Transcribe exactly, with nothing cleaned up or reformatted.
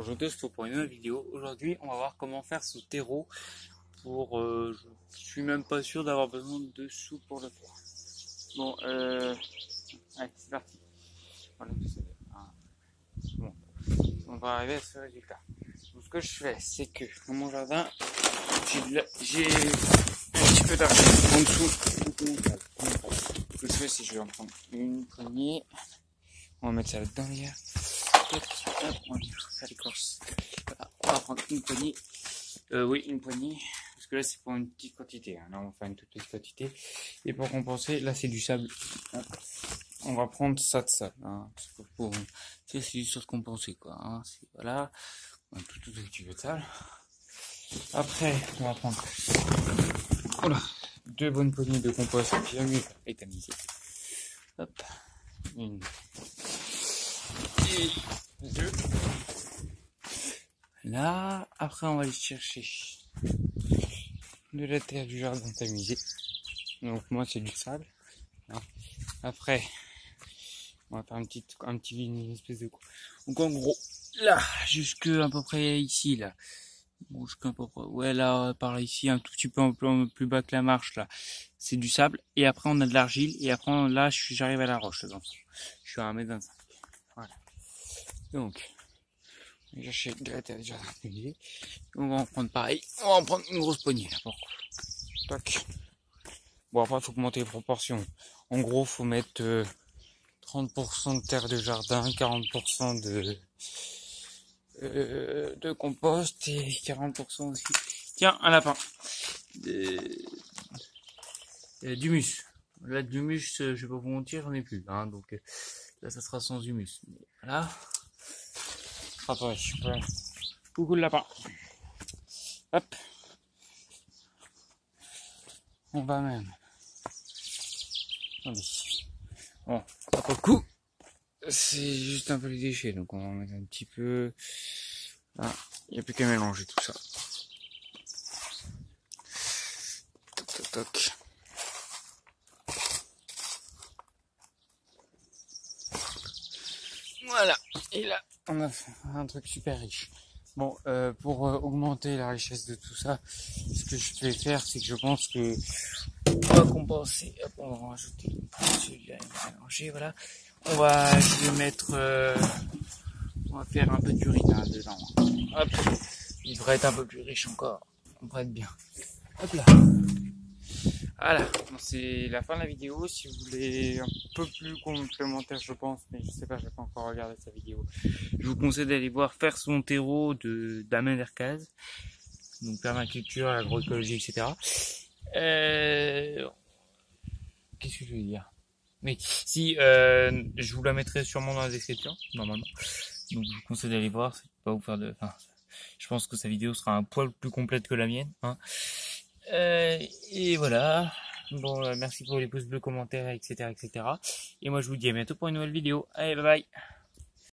Bonjour tous, pour une nouvelle vidéo. Aujourd'hui, on va voir comment faire ce terreau pour... Euh, je suis même pas sûr d'avoir besoin de sous pour le faire. Bon, euh... allez, c'est parti. Voilà, bon, on va arriver à ce résultat. Donc, ce que je fais, c'est que dans mon jardin, j'ai un petit peu d'argent en dessous. Ce que je fais, c'est que je vais en prendre une poignée. On va mettre ça là-dedans, les gars. Hop, hop, on va faire l'écorce. Voilà, on va prendre une poignée. Euh, oui, une poignée. Parce que là, c'est pour une petite quantité. Hein. Là, on va faire une toute petite quantité. Et pour compenser, là, c'est du sable. Hop. On va prendre ça de ça. Hein. Pour, c'est juste pour compenser, quoi. Hein. Voilà. On a tout, tout, tout un petit peu de sable. Après, on va prendre voilà, deux bonnes poignées de compost bien mieux étamisées. Hop. Une. Et deux. Là, après on va aller chercher de la terre du jardin tamisée. Donc moi c'est du sable. Après, on va faire un petit, un petit, une espèce de coup. Donc en gros, là, jusque à peu près ici, là. Bon, jusqu'à peu près, ouais, là, par ici, un tout petit peu un peu plus bas que la marche, là. C'est du sable. Et après on a de l'argile. Et après là, j'arrive à la roche. Là, je suis à un mètre vingt-cinq. Voilà. Donc, j'achète de la terre déjà tamisée. On va en prendre pareil. On va en prendre une grosse poignée là. Bon. Tac. Bon, après, il faut augmenter les proportions. En gros, faut mettre euh, trente pour cent de terre de jardin, quarante pour cent de, euh, de compost et quarante pour cent aussi. Tiens, un lapin. De, euh, d'humus. Là, de l'humus, je vais pas vous mentir, j'en ai plus. Hein, donc, euh, là, ça sera sans humus. Mais voilà. Après, je peux... Coucou le lapin. Hop. On va même. Attendez. Bon, pas le coup. C'est juste un peu les déchets, donc on va en mettre un petit peu. Là, il n'y a plus qu'à mélanger tout ça. Toc toc toc. Voilà. Et là, on a fait un truc super riche. Bon, euh, pour euh, augmenter la richesse de tout ça, ce que je vais faire, c'est que je pense que on va compenser. Hop, on va rajouter celui-là, mélanger, voilà. On va, je vais mettre, euh, on va faire un peu d'urine hein, dedans. Hop, il devrait être un peu plus riche encore. On devrait être bien. Hop là. Voilà, c'est la fin de la vidéo. Si vous voulez un peu plus complémentaire, je pense, mais je sais pas, je n'ai pas encore regardé sa vidéo. Je vous conseille d'aller voir faire son terreau de d'Amen Derkaz, donc permaculture, agroécologie, et cetera. Euh... Qu'est-ce que je veux dire? Mais si, euh, je vous la mettrai sûrement dans la description, normalement. Donc je vous conseille d'aller voir, c'est pas vous faire de. Enfin, je pense que sa vidéo sera un poil plus complète que la mienne. Hein. Euh, et voilà. Bon, euh, merci pour les pouces bleus, commentaires, et cetera, et cetera. Et moi, je vous dis à bientôt pour une nouvelle vidéo. Allez, bye bye.